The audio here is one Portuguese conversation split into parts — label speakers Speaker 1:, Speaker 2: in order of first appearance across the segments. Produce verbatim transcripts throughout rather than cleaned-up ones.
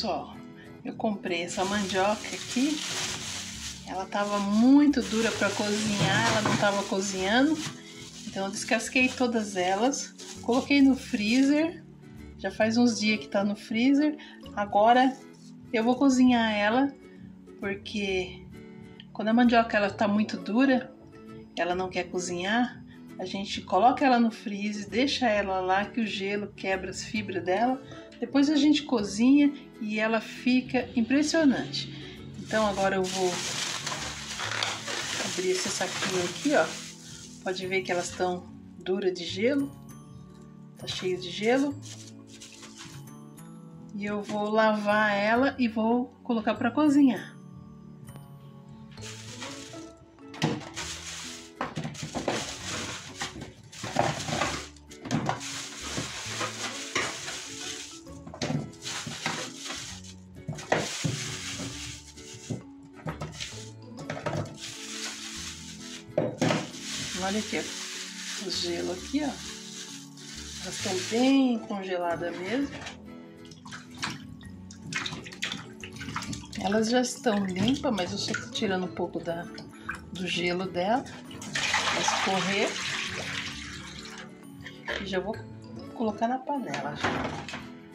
Speaker 1: pessoal, eu comprei essa mandioca aqui. Ela tava muito dura para cozinhar, ela não tava cozinhando. Então eu descasquei todas elas, coloquei no freezer. Já faz uns dias que tá no freezer. Agora eu vou cozinhar ela, porque quando a mandioca ela tá muito dura, ela não quer cozinhar, a gente coloca ela no freezer, deixa ela lá que o gelo quebra as fibras dela. Depois a gente cozinha e ela fica impressionante. Então agora eu vou abrir esse saquinho aqui, ó. Pode ver que elas estão duras de gelo. Tá cheio de gelo. E eu vou lavar ela e vou colocar para cozinhar. Olha aqui, ó, o gelo aqui, ó. Elas estão bem congeladas mesmo. Elas já estão limpas, mas eu só tô tirando um pouco da, do gelo dela para escorrer. E já vou colocar na panela já.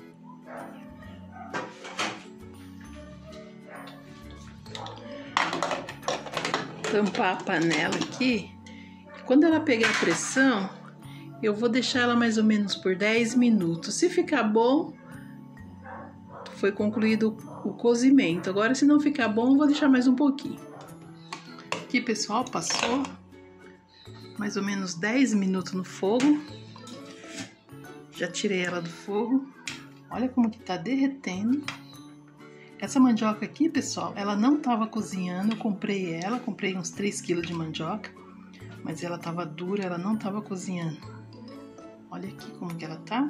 Speaker 1: Tampar a panela aqui. Quando ela pegar a pressão, eu vou deixar ela mais ou menos por dez minutos. Se ficar bom, foi concluído o cozimento. Agora, se não ficar bom, eu vou deixar mais um pouquinho. Aqui, pessoal, passou mais ou menos dez minutos no fogo. Já tirei ela do fogo. Olha como que tá derretendo. Essa mandioca aqui, pessoal, ela não tava cozinhando. Eu comprei ela, comprei uns três quilos de mandioca. Mas ela tava dura, ela não tava cozinhando. Olha aqui como que ela tá.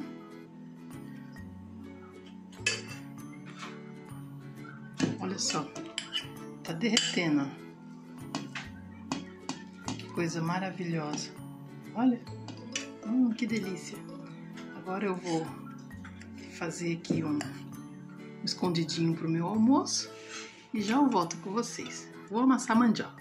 Speaker 1: Olha só, tá derretendo, ó. Que coisa maravilhosa. Olha, hum, que delícia. Agora eu vou fazer aqui um, um escondidinho pro meu almoço e já eu volto com vocês. Vou amassar a mandioca.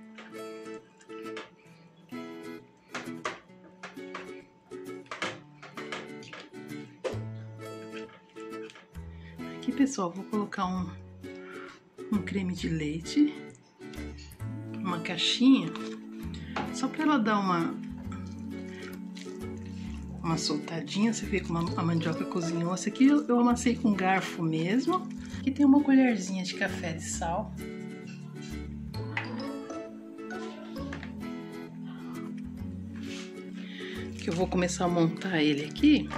Speaker 1: Aqui, pessoal, vou colocar um, um creme de leite, uma caixinha, só para ela dar uma uma soltadinha. Você vê como a mandioca cozinhou. Essa aqui eu, eu amassei com garfo mesmo. Aqui tem uma colherzinha de café de sal. Que eu vou começar a montar ele aqui.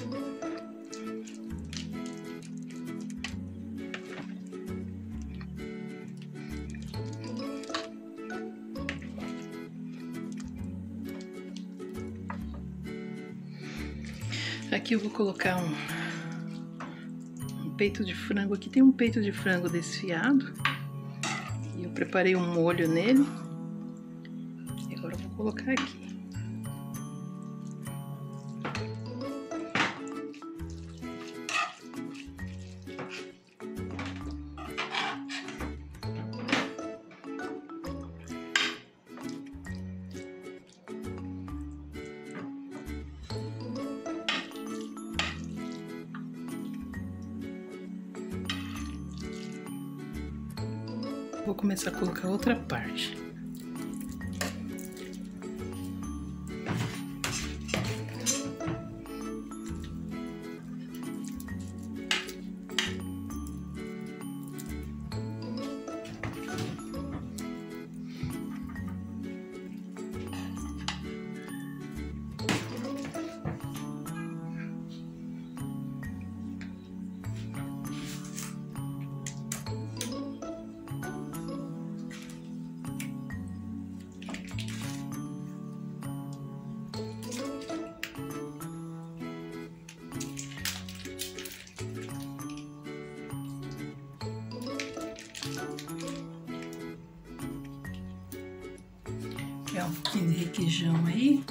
Speaker 1: Aqui eu vou colocar um, um peito de frango. Aqui tem um peito de frango desfiado. E eu preparei um molho nele. E agora eu vou colocar aqui. Vou começar a colocar outra parte. Pegar um pouquinho de requeijão aí.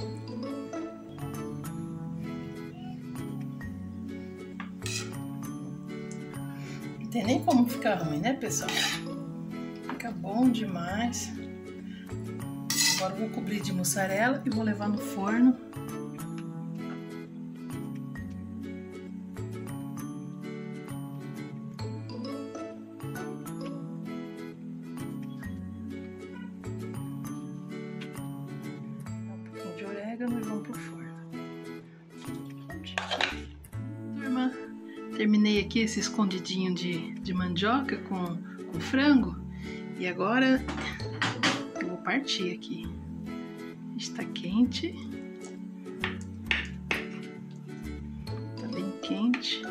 Speaker 1: tem nem como ficar ruim, né, pessoal? Fica bom demais. Agora eu vou cobrir de mussarela e vou levar no forno. Um pouquinho de orégano e vamos pro forno. Turma, terminei aqui esse escondidinho de, de mandioca com, com frango. E agora eu vou partir aqui. Está quente. Está bem quente.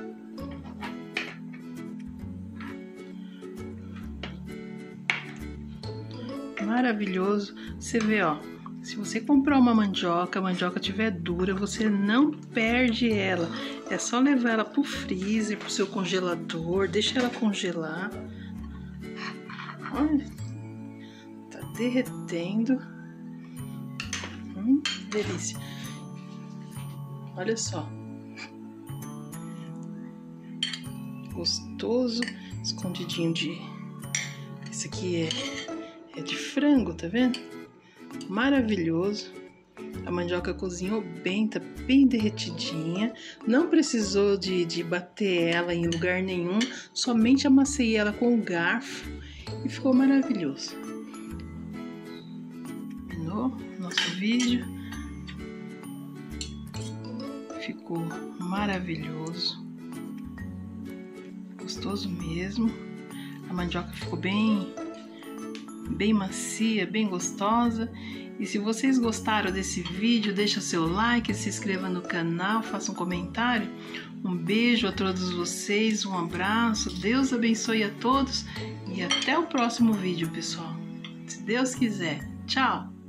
Speaker 1: Maravilhoso. Você vê, ó. Se você comprar uma mandioca, a mandioca estiver dura, você não perde ela. É só levar ela pro freezer, pro seu congelador, deixa ela congelar. Olha, tá derretendo. Hum, delícia. Olha só. Gostoso, escondidinho de... Esse aqui é, é de frango, tá vendo? Maravilhoso. A mandioca cozinhou bem, tá bem derretidinha. Não precisou de, de bater ela em lugar nenhum. Somente amassei ela com o garfo e ficou maravilhoso. Terminou nosso vídeo. Ficou maravilhoso. Gostoso mesmo. A mandioca ficou bem... bem macia, bem gostosa. E se vocês gostaram desse vídeo, deixa seu like, se inscreva no canal, faça um comentário. Um beijo a todos vocês, um abraço, Deus abençoe a todos e até o próximo vídeo, pessoal. Se Deus quiser. Tchau!